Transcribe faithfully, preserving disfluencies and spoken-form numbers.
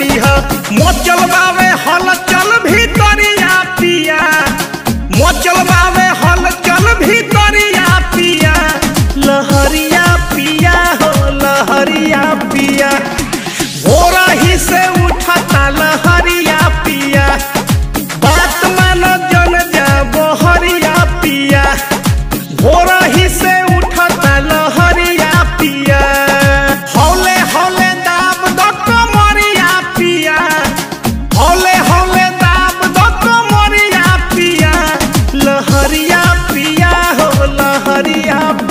पीहा मोचल बावे हल चल भीतरिया पिया मोचल बावे हल चल भीतरिया पिया लहरिया पिया हो लहरिया पिया भोरा ही से उठता लहरिया पिया बात मानो जन जा बहरिया पिया भोरा ही से उठता लहरिया पिया हौले हौले दाब दो कमरिया पिया हौले हौले दाब दो कमरिया पिया लहरिया पिया हो लहरिया